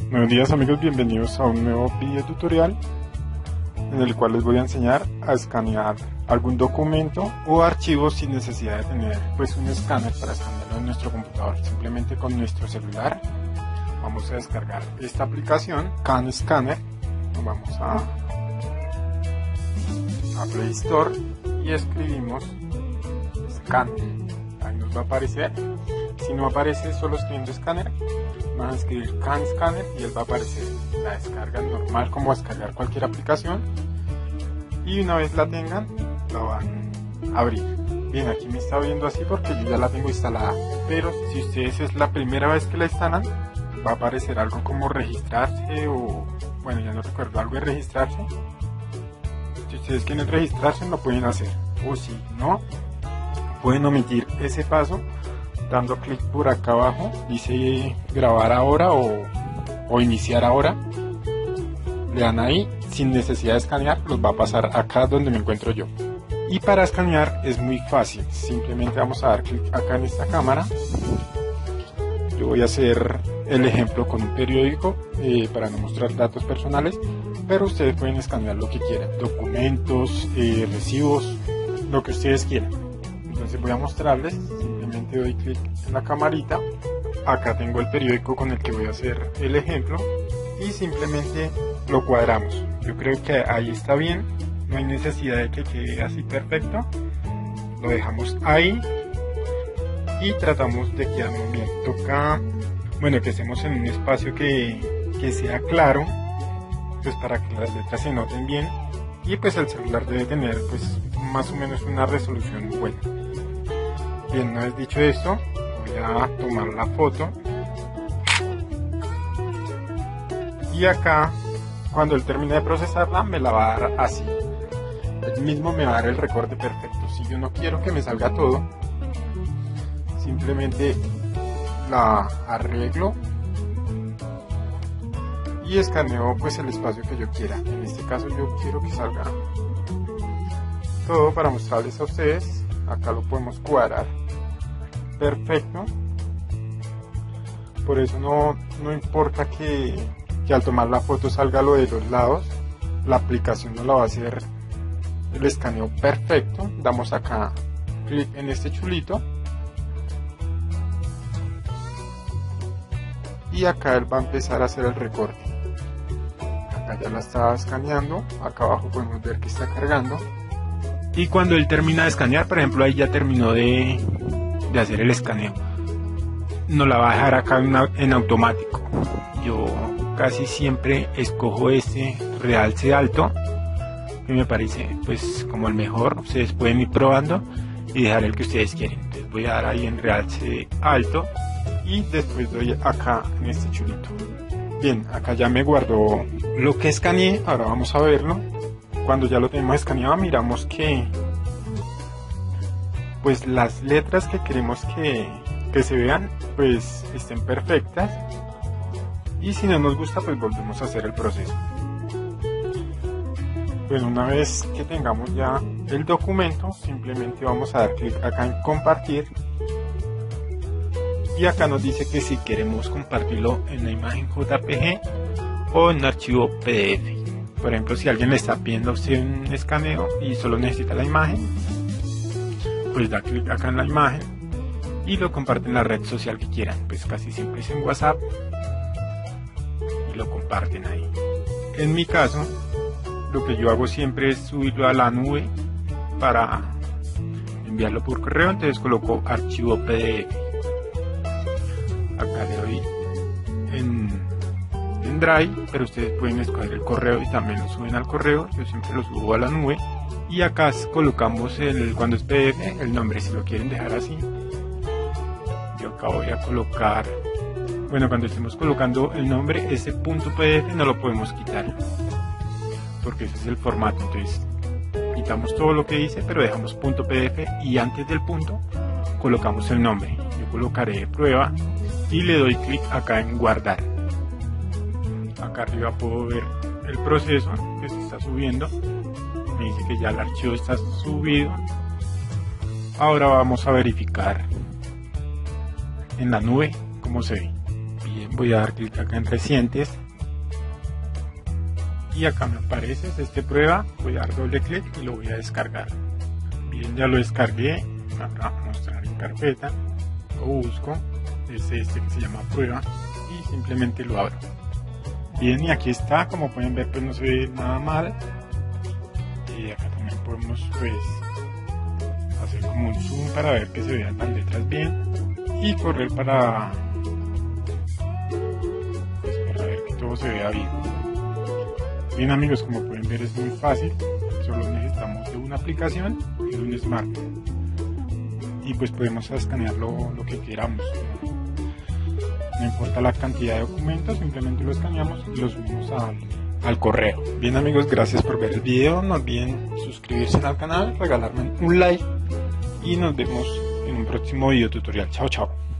Buenos días amigos, bienvenidos a un nuevo video tutorial en el cual les voy a enseñar a escanear algún documento o archivo sin necesidad de tener pues un escáner para escanearlo en nuestro computador. Simplemente con nuestro celular vamos a descargar esta aplicación CanScanner. Nos vamos a Play Store y escribimos Scan. Ahí nos va a aparecer. Si no aparece solo escribiendo escáner, van a escribir CanScanner y él va a aparecer la descarga normal como descargar cualquier aplicación, y una vez la tengan la van a abrir. Bien, aquí me está viendo así porque yo ya la tengo instalada, pero si ustedes es la primera vez que la instalan, va a aparecer algo como registrarse o bueno, ya no recuerdo, algo de registrarse. Si ustedes quieren registrarse lo pueden hacer, o si no, pueden omitir ese paso dando clic por acá abajo, dice grabar ahora o iniciar ahora. Le dan ahí, sin necesidad de escanear, los va a pasar acá donde me encuentro yo. Y para escanear es muy fácil, simplemente vamos a dar clic acá en esta cámara. Yo voy a hacer el ejemplo con un periódico para no mostrar datos personales, pero ustedes pueden escanear lo que quieran, documentos, recibos, lo que ustedes quieran. Entonces voy a mostrarles. Doy clic en la camarita, acá tengo el periódico con el que voy a hacer el ejemplo y simplemente lo cuadramos. Yo creo que ahí está bien, no hay necesidad de que quede así perfecto, lo dejamos ahí y tratamos de quedarnos bien. Toca, bueno, que estemos en un espacio que sea claro, pues para que las letras se noten bien, y pues el celular debe tener pues más o menos una resolución buena. Bien, una vez dicho esto, voy a tomar la foto y acá, cuando él termine de procesarla, me la va a dar así. Él mismo me va a dar el recorte perfecto. Si yo no quiero que me salga todo, simplemente la arreglo y escaneo pues el espacio que yo quiera. En este caso yo quiero que salga todo para mostrarles a ustedes. Acá lo podemos cuadrar perfecto, por eso no importa que al tomar la foto salga lo de los lados, la aplicación nos la va a hacer el escaneo perfecto. Damos acá clic en este chulito y acá él va a empezar a hacer el recorte. Acá ya la está escaneando, acá abajo podemos ver que está cargando. Y cuando él termina de escanear, por ejemplo, ahí ya terminó de hacer el escaneo, nos la va a dejar acá en automático. Yo casi siempre escojo este realce alto, que me parece pues como el mejor. Ustedes pueden ir probando y dejar el que ustedes quieren. Entonces voy a dar ahí en realce alto y después doy acá en este chulito. Bien, acá ya me guardó lo que escaneé. Ahora vamos a verlo. Cuando ya lo tenemos escaneado, miramos que pues las letras que queremos que se vean pues estén perfectas, y si no nos gusta pues volvemos a hacer el proceso. Bueno, una vez que tengamos ya el documento, simplemente vamos a dar clic acá en compartir y acá nos dice que si queremos compartirlo en la imagen JPG o en un archivo PDF. Por ejemplo, si alguien le está pidiendo a usted un escaneo y solo necesita la imagen, pues da clic acá en la imagen y lo comparte en la red social que quieran. Pues casi siempre es en WhatsApp y lo comparten ahí. En mi caso, lo que yo hago siempre es subirlo a la nube para enviarlo por correo. Entonces coloco archivo PDF. Acá le doy en Drive, pero ustedes pueden escoger el correo y también lo suben al correo. Yo siempre lo subo a la nube y acá colocamos cuando es PDF el nombre, si lo quieren dejar así. Yo acá voy a colocar, bueno, cuando estemos colocando el nombre, ese punto PDF no lo podemos quitar porque ese es el formato. Entonces quitamos todo lo que dice, pero dejamos punto PDF y antes del punto colocamos el nombre. Yo colocaré prueba y le doy clic acá en guardar. Acá arriba puedo ver el proceso que se está subiendo. Me dice que ya el archivo está subido. Ahora vamos a verificar en la nube cómo se ve. Bien, voy a dar clic acá en recientes y acá me aparece este prueba, voy a dar doble clic y lo voy a descargar. Bien, ya lo descargué, me va a mostrar en carpeta, lo busco, es este que se llama prueba y simplemente lo abro. Bien, y aquí está, como pueden ver pues no se ve nada mal. Y acá también podemos pues hacer como un zoom para ver que se vean las letras bien y correr para ver que todo se vea bien. Bien amigos, como pueden ver es muy fácil, solo necesitamos de una aplicación y de un smartphone y pues podemos escanear lo que queramos. No importa la cantidad de documentos, simplemente lo escaneamos y lo subimos al correo. Bien amigos, gracias por ver el video, no olviden suscribirse al canal, regalarme un like y nos vemos en un próximo video tutorial. Chao, chao.